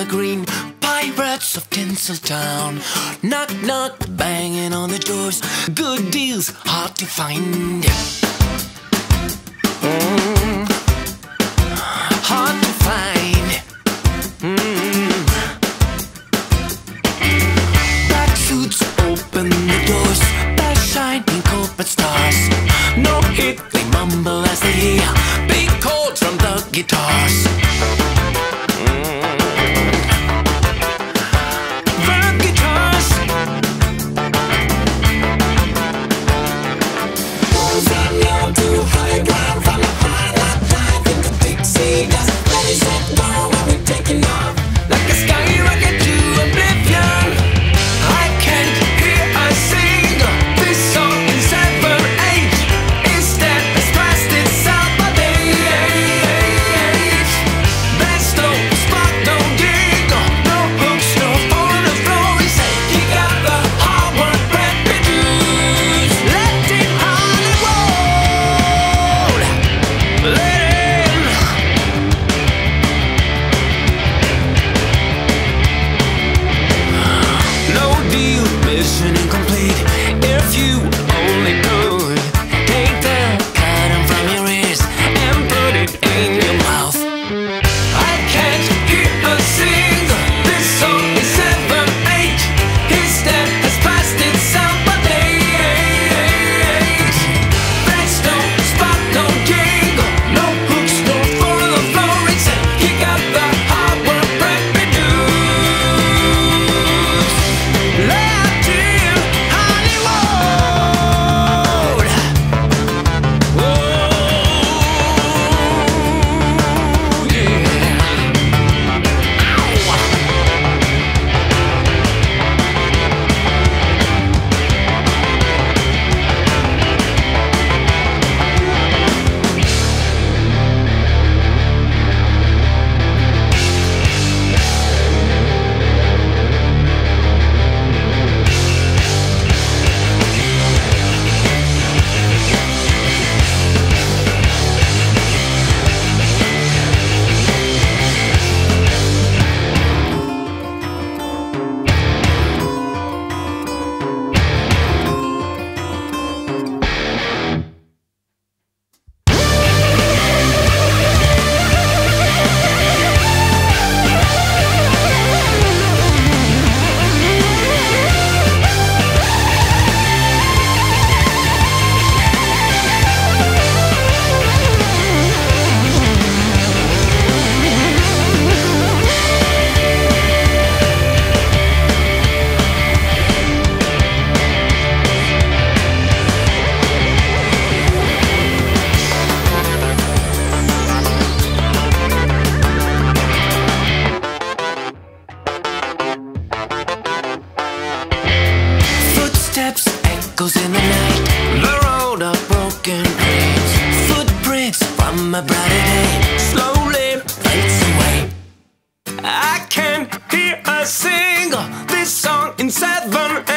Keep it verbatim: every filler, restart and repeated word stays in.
green, pirates of Tinseltown. Knock, knock, banging on the doors. Good deals, hard to find. Mm. Hard to find. Mm. Black suits open the doors. Their shining corporate stars. No hit, they mumble as they hear big chords from the guitars. Echoes in the night, the road of broken dreams. Footprints from a brighter day slowly fades away. I can't hear a single this song in seven